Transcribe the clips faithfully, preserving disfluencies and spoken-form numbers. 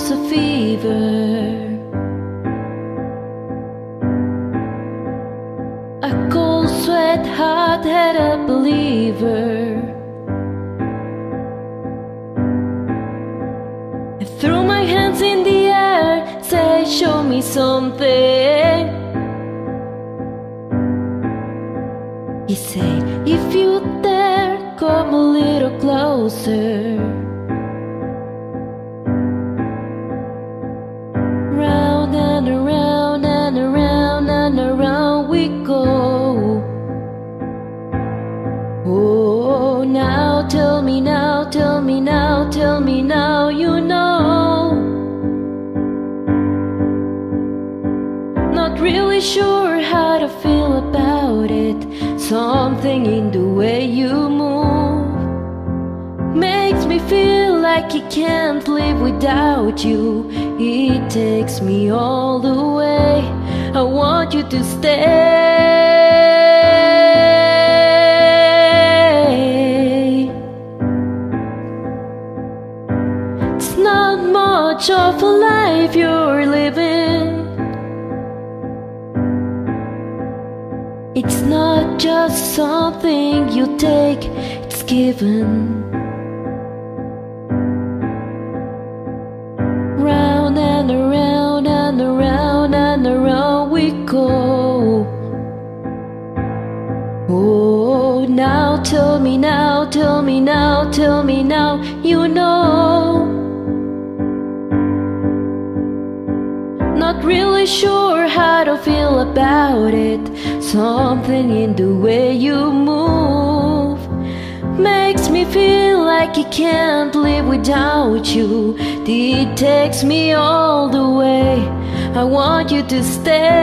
was a fever, a cold sweat, hot-headed believer. I threw my hands in the air, say, show me something. He said, if you dare, come a little closer. Round and around and around and around we go. Oh, now tell me now, tell me now, tell me now, you know. Not really sure how to feel about it. Something in the way you move makes me feel like I can't live without you. It takes me all the way. I want you to stay. It's not much of a life you're living. It's not just something you take, it's given. Round and around and around and around we go. Oh, now tell me now, tell me now, tell me now, you know. Not really sure how to feel about it. Something in the way you move makes me feel like I can't live without you. It takes me all the way. I want you to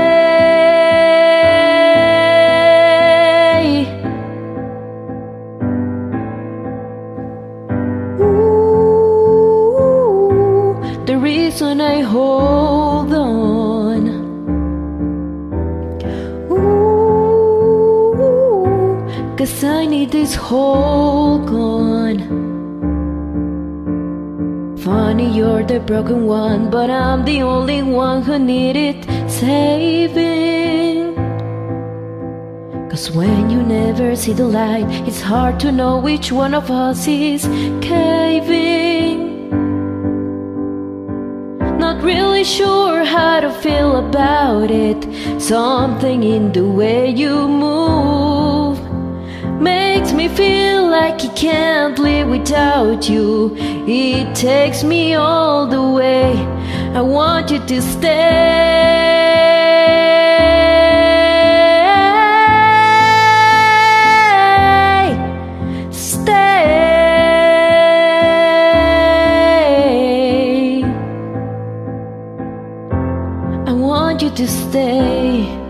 stay. Ooh, the reason I hold on. Ooh, 'cause I need this hole gone. Funny, you're the broken one, but I'm the only one who needed saving. 'Cause when you never see the light, it's hard to know which one of us is caving. Not really sure how to feel about it. Something in the way you move makes me feel like I can't live without you. It takes me all the way. I want you to stay. Stay. I want you to stay.